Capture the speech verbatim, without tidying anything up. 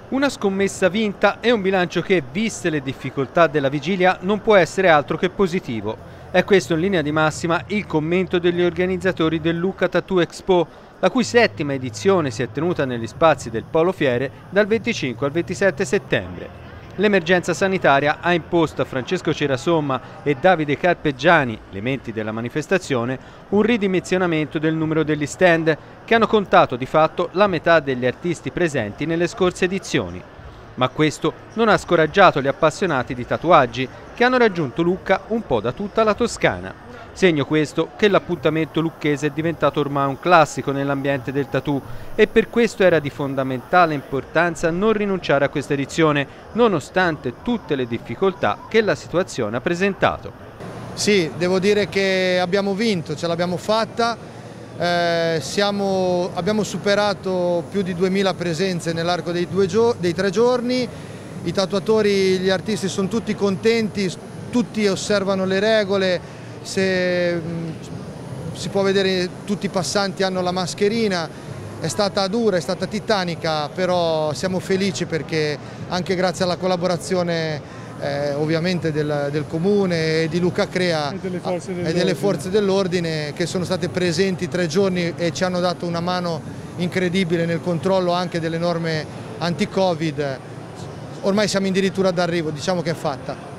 Una scommessa vinta e un bilancio che, viste le difficoltà della vigilia, non può essere altro che positivo. È questo in linea di massima il commento degli organizzatori del Lucca Tattoo Expo, la cui settima edizione si è tenuta negli spazi del Polo Fiere dal venticinque al ventisette settembre. L'emergenza sanitaria ha imposto a Francesco Cerasomma e Davide Carpeggiani, le menti della manifestazione, un ridimensionamento del numero degli stand, che hanno contato di fatto la metà degli artisti presenti nelle scorse edizioni. Ma questo non ha scoraggiato gli appassionati di tatuaggi, che hanno raggiunto Lucca un po' da tutta la Toscana. Segno questo che l'appuntamento lucchese è diventato ormai un classico nell'ambiente del tattoo e per questo era di fondamentale importanza non rinunciare a questa edizione, nonostante tutte le difficoltà che la situazione ha presentato. Sì, devo dire che abbiamo vinto, ce l'abbiamo fatta, eh, siamo, abbiamo superato più di duemila presenze nell'arco dei, dei tre giorni, i tatuatori, gli artisti sono tutti contenti, tutti osservano le regole. Se si può vedere, tutti i passanti hanno la mascherina, è stata dura, è stata titanica, però siamo felici perché anche grazie alla collaborazione eh, ovviamente del, del Comune e di Lucca Crea e delle forze e delle forze dell'ordine che sono state presenti tre giorni e ci hanno dato una mano incredibile nel controllo anche delle norme anti-Covid, ormai siamo addirittura d'arrivo, diciamo che è fatta.